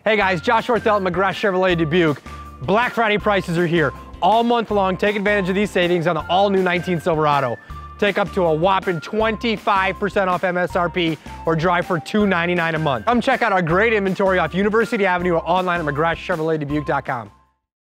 Hey guys, Josh Orthel at McGrath Chevrolet Dubuque. Black Friday prices are here. All month long, take advantage of these savings on the all-new 19 Silverado. Take up to a whopping 25% off MSRP or drive for $299 a month. Come check out our great inventory off University Avenue or online at McGrathChevroletDubuque.com.